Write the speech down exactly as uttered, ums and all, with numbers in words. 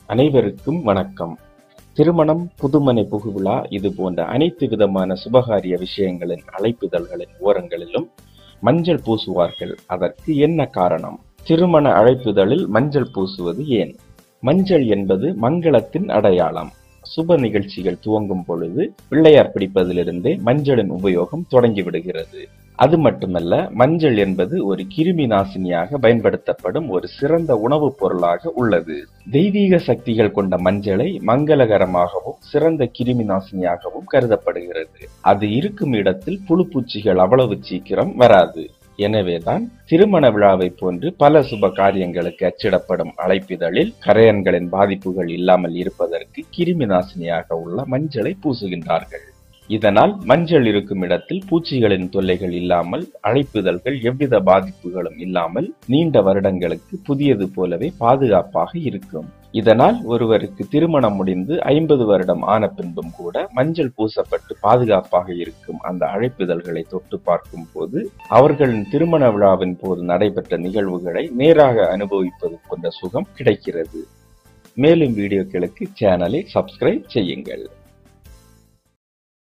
அனைவருக்கும் வணக்கம். திருமணம், புதுமனை புகுவிழா இது போன்ற அனைத்து விதமான சுபகாரிய விஷயங்களின் அழைப்பிதழ்களின் ஓரங்களிலும் மஞ்சள் பூசுவார்கள். அதற்கு என்ன காரணம்? திருமண அழைப்பிதழில் மஞ்சள் பூசுவது ஏன்? மஞ்சள் என்பது மங்களத்தின் அடையாளம். சுப நிகழ்ச்சிகள் துவங்கும் பொழுது பிள்ளையார் பிடிப்பதிலிருந்தே மஞ்சளின் உபயோகம் தொடங்கிவிடுகிறது. அது மட்டுமல்ல, மஞ்சள் என்பது ஒரு கிருமி நாசினியாக பயன்படுத்தப்படும் ஒரு சிறந்த உணவுப் பொருளாக உள்ளது. தெய்வீக சக்திகள் கொண்ட மஞ்சளை மங்களகரமாகவும் சிறந்த கிருமி நாசினியாகவும் கருதப்படுகிறது. அது இருக்கும் இடத்தில் புழுப்பூச்சிகள் அவ்வளவு சீக்கிரம் வராது. எனவேதான் திருமண விழாவை போன்று பல சுப காரியங்களுக்கு அச்சிடப்படும் அழைப்பிதழில் கரையான்களின் பாதிப்புகள் இல்லாமல் இருப்பதற்கு கிருமி நாசினியாக உள்ள மஞ்சளை பூசுகின்றார்கள். இதனால் மஞ்சள் இருக்கும் இடத்தில் பூச்சிகளின் தொல்லைகள் இல்லாமல், அழைப்பிதழ்கள் எவ்வித பாதிப்புகளும் இல்லாமல் நீண்ட வருடங்களுக்கு புதியது போலவே பாதுகாப்பாக இருக்கும். இதனால் ஒருவருக்கு திருமணம் முடிந்து ஐம்பது வருடம் ஆன பின்பும் கூட மஞ்சள் பூசப்பட்டு பாதுகாப்பாக இருக்கும் அந்த அழைப்பிதழ்களை தொட்டு பார்க்கும் போது அவர்களின் திருமண விழாவின் போது நடைபெற்ற நிகழ்வுகளை நேராக அனுபவிப்பது போன்ற சுகம் கிடைக்கிறது. மேலும் வீடியோக்களுக்கு சேனலை சப்ஸ்கிரைப் செய்யுங்கள்.